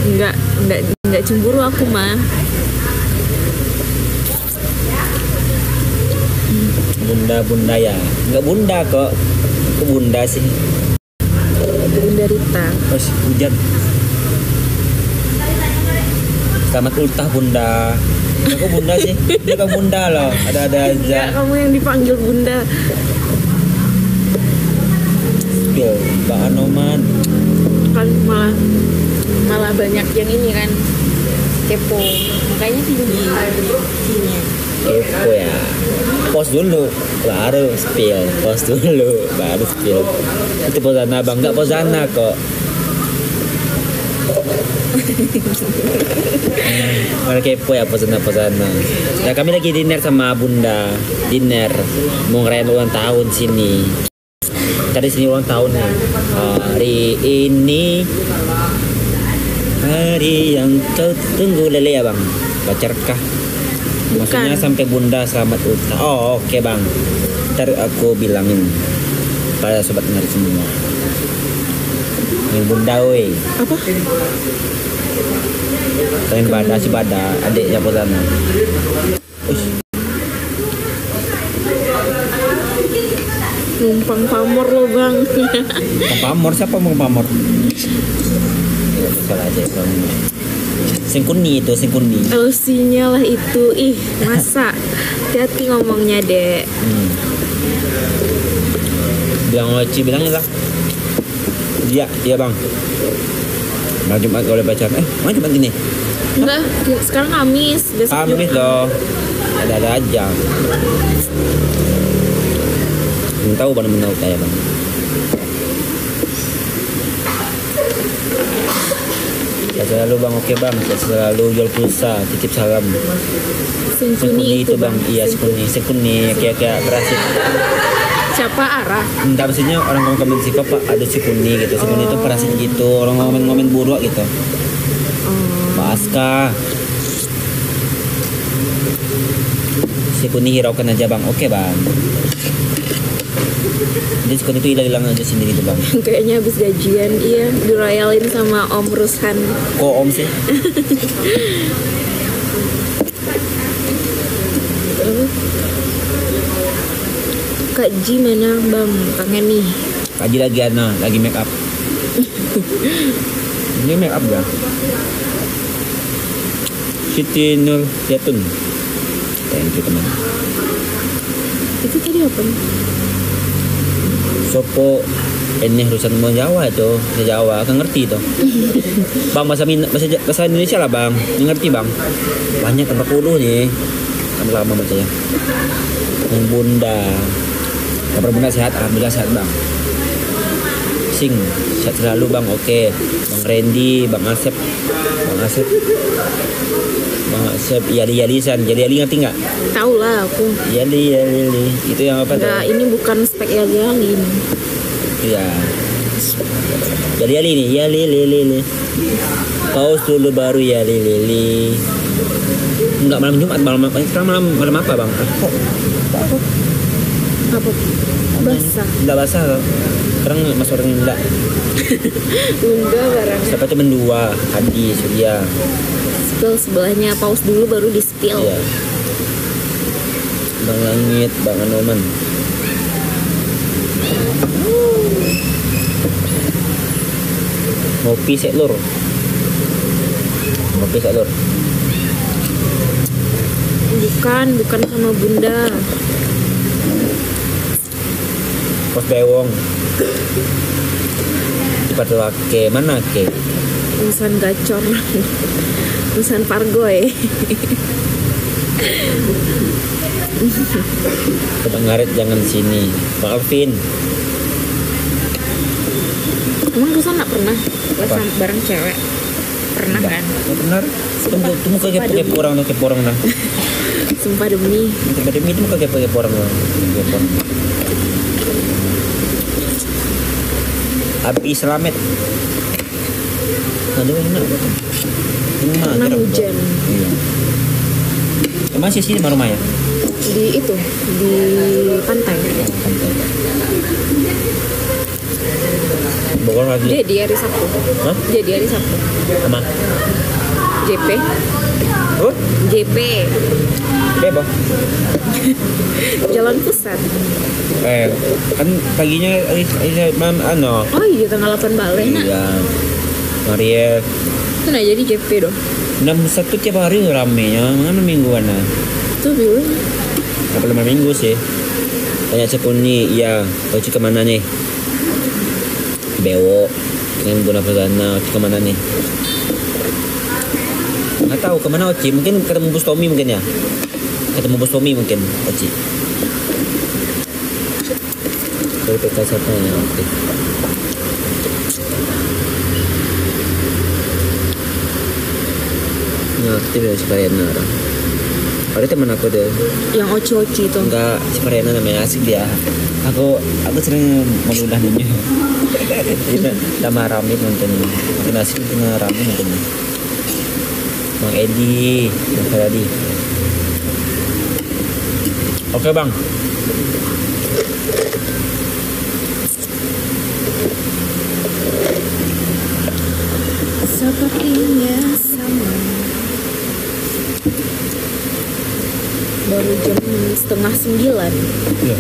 Enggak cemburu aku mah. Bunda ya. Enggak bunda kok. Kok bunda sih? Bunda Rita. Oh, hujan. Selamat ultah bunda. Kok bunda sih? Dia kan bunda loh. Ada aja. Enggak, kamu yang dipanggil bunda. Spill, Mbak Anoman. Kan malah banyak yang ini kan kepo. Makanya tinggi sini. Kepo ya. Pos dulu baru spill. Pos dulu baru spill. Itu posana bang, nggak posana kok. Malah kepo ya posana. Ya kami lagi dinner sama bunda. Dinner mau ngerayain ulang tahun sini. Tadi sini ulang tahun nih. Hari ini hari yang kau tunggu lele ya bang. Bacarkah? Maksudnya sampai bunda selamat ultah. Oh oke bang. Ntar aku bilangin pada sobat dengar semua. Yang bunda woi. Apa? Pengen pada si pada adiknya posana. Numpang pamor lo bang. Pamor siapa mau pamor? Salah aja bang. Singkuni. Sinyal lah itu. Ih masa. Hati-hati ngomongnya dek. Bilang Oci bilangin lah. Iya bang. Bang Jumat kalau baca mana Jumat ini? Enggak, sekarang Kamis. Kamis loh. Ada aja. Belum tahu benar-benar kayak bang. Sehat selalu bang, oke bang. Sehat selalu, jual pulsa, titip salam. Singkuni itu bang, iya Singkuni kayak kerasik. Siapa Arah? Entah maksudnya orang komen sih pak ada Singkuni gitu. Singkuni itu perasaan gitu, orang ngomen buruk gitu. Mbak Aska. Singkuni hiraukan aja bang, oke bang. Jadi Singkuni itu hilang aja sendiri tuh bang. Kayaknya habis gajian, iya dirayalin sama Om Rushan. Kok om sih? Kak Ji mana bang? Kangen nih. Kak Ji lagi make up. Ini make up gak? Siti Nur Yatun. Thank you teman. Itu tadi apa? Sopo ini urusan mau Jawa itu, Jawa kan ngerti tuh. Bang bahasa Indonesia lah bang, ngerti bang. Banyak 40 nih, kan lama bacanya. Yang bunda, kabar bunda sehat, alhamdulillah sehat bang. Sehat selalu bang, oke. Bang Randy, Bang Asep, Yali ngerti nggak? Tahu lah aku. Yali itu yang apa? Enggak, ini bukan spek Yali ini. Iya. Yali nih, Yali. Paus dulu baru Yali. Enggak malam Jumat, malam apa bang? Apa? Basah. Enggak basah loh. Sekarang masuk orang enggak. Enggak barang. Siapa tuh mendua? Hadi, Surya. Spill sebelahnya, paus dulu baru di spill. Iya. Bang Langit, Bang Anoman. Ngopi setlur. Bukan sama bunda. Pos bewong. Cepat wake mana ke? Urusan gacor. Urusan pargoy. Coba ngaret jangan sini. Bang Alvin. Emang Rusan gak pernah bareng cewek? Pernah kan? Nggak benar. Tunggu kepo orang lah. Sumpah demi itu muka kepo orang lah. Abi Slamet. Aduh enak betul. Karena hujan. Iya. Emang sih sini rumah ya? Di pantai. Bogor lagi. Jadi hari Sabtu. Hah? Jadi hari Sabtu. Sama. JP. Oh, JP. bebas. Jalan Pusat. Kan paginya ano? Oh iya tanggal 8 balik nak. Iya. Maria. Itu nah jadi JP dong. 61 tiap hari ramenya, mana mingguan nah. Itu dulu. Apa 5 minggu sih? Tanya Cepun nih, iya, Oci kemana nih? Bewo, dengan guna perdana, Oci kemana nih? Nggak tahu kemana Oci, mungkin ketemu Bustomi mungkin ya? Ketemu Bustomi mungkin, Oci. Dari PK siapa ya? Oke. Ngerti ya si Mariana orang. Ada teman aku deh. Yang oci-oci itu. Enggak, si Mariana namanya asik dia. Aku sering mengundah dia. Kita sama Rami nonton. Makin asik sama Rami nonton. Bang Edi, Bang Ferdi. Oke bang. Sepertinya sama. Baru jam 8:30. Iya.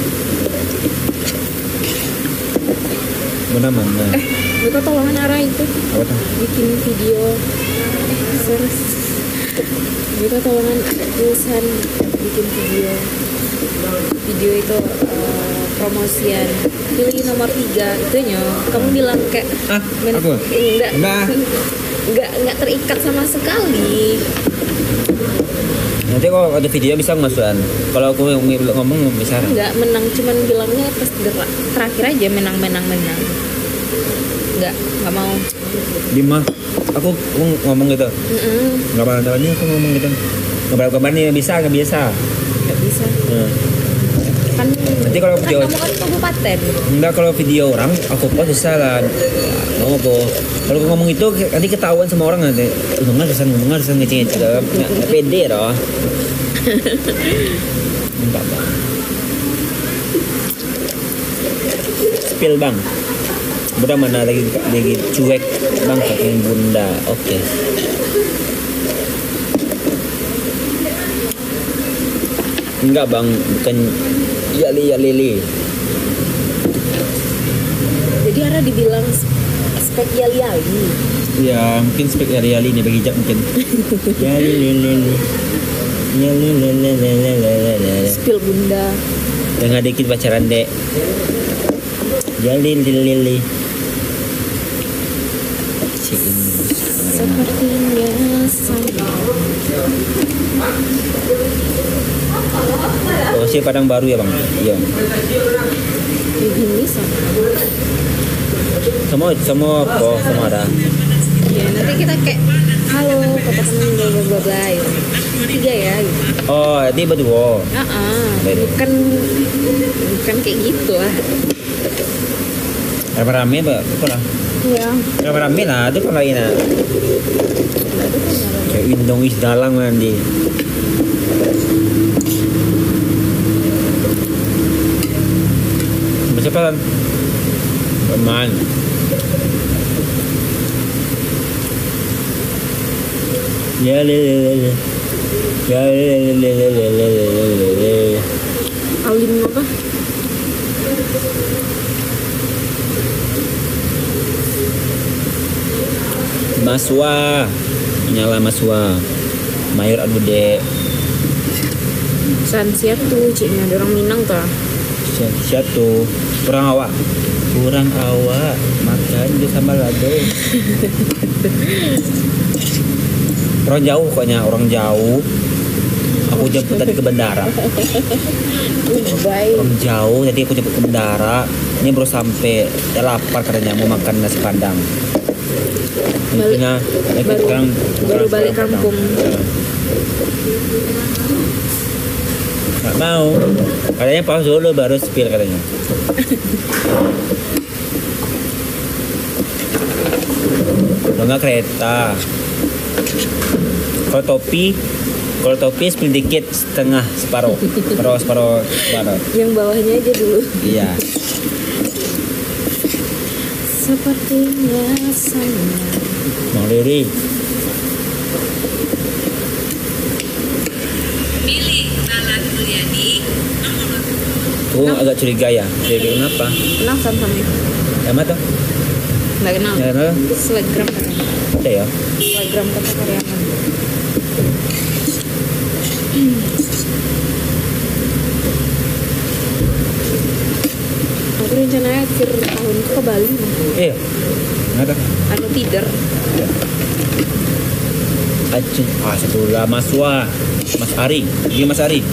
Mana? Mereka tolongan arah itu Apa tuh? bikin video serius. Mereka tolongan tulisan bikin video itu promosian pilih nomor 3 itunya kamu bilang kayak Aku? enggak terikat sama sekali. Nanti kalau ada video bisa masukan. Kalau aku ngomong bisa. Enggak menang, cuman bilangnya pas terakhir aja menang. Enggak mau. Dima, aku ngomong gitu. Nggak apa-apa aku ngomong gitu. Kabarnya bisa nggak biasa. Enggak bisa. Kan Nanti kalau video kamu kan kabupaten. enggak, kalau video orang aku post bisa lah. Mau apa? Kalau aku ngomong itu nanti ketahuan sama orang nanti. Ngomong ngecengin juga nggak pede loh. Enggak bang. Spill bang. Bunda mana lagi cuek bang saking bunda. Oke. Enggak bang, bukan Lili. Jadi Ara dibilang spek yali. Ya mungkin spek Yali nih bagi jak mungkin. Yali. Spill bunda. Dengan dikit pacaran dek. Yali. Si ini. Sepertinya sama. Oh si Padang Baru ya bang. Iya. Ini sama. Sama ada. Ya nanti kita kayak halo katakan bla bla bla ya. 3 ya gitu. Oh nanti berdua. Bukan kayak gitu lah. Rame apa lah? Iya. Rame lah, itu kan lain lah. Kayak indong is dalang nanti. Siapa kan? Teman. Ya lele. Alim apa? Maswa. Nyala Maswa. Mayor Adude. Sansiat tuh ciknya ada orang Minang tuh. Satu. Kurang awak makan di sambal lado. Orang jauh pokoknya, orang jauh. Aku jemput tadi ke bandara. Baik. Orang jauh, jadi aku jemput ke bandara. Ini baru sampai, ya lapar katanya mau makan nasi padang. Baru balik kampung. Nggak mau, katanya pas dulu baru spill katanya. Kalau nggak kereta. Kalau topi spill dikit setengah separuh. Yang bawahnya aja dulu. Iya. Sepertinya sama. Bang Riri. Pilih Lala Mulyani nomor Aku agak curiga ya. Curiga kenapa? Kenal sama itu? Yang mana tuh? Nggak kenal. Yang mana? Selebgram katanya. Ada ya? Selebgram kata karyawan. Aku rencananya akhir tahun tuh ke Bali. Iya. Ada. Ada feeder. Acing. Sebelah Mas Ari. Dia Mas Ari.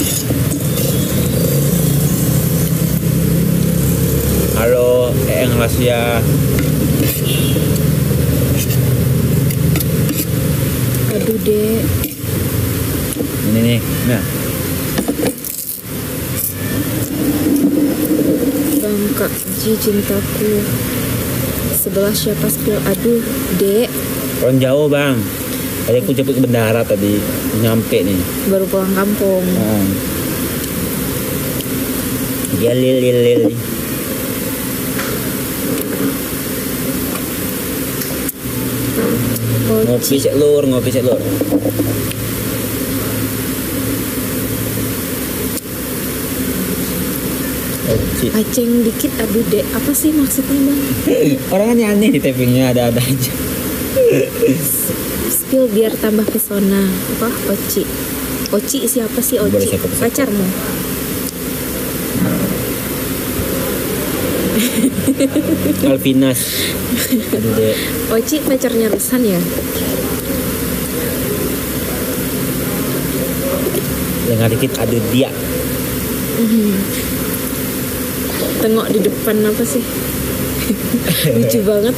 Halo, Eyang Rasya. Aduh dek. Ini nih. Nah, Bang Kak Ji cintaku. Sebelah siapa spill? Aduh dek. orang jauh bang. Tadi aku jemput ke bendara tadi. Nyampe nih. Baru pulang kampung. Dia lil. Ngopi cek lur. Aceng dikit, aduh dek. Apa sih maksudnya bang? Orang kan aneh di tappingnya ada aja. Spill biar tambah pesona. Apa? Oci siapa sih Oci? Boleh siapa-siapa. Pacarmu? Alvinas. Aduh dek. Oci pacarnya Rusan ya? Lengah dikit aduh dia. Tengok di depan apa sih? Lucu banget.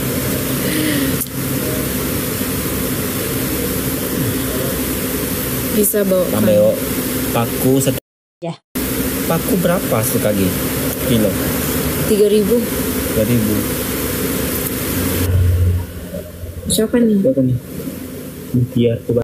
Bisa bawa Sampai paku Ya. Paku berapa sekali kilo? 3.000. 3.000. Siapa nih? Berapa nih? Biar coba.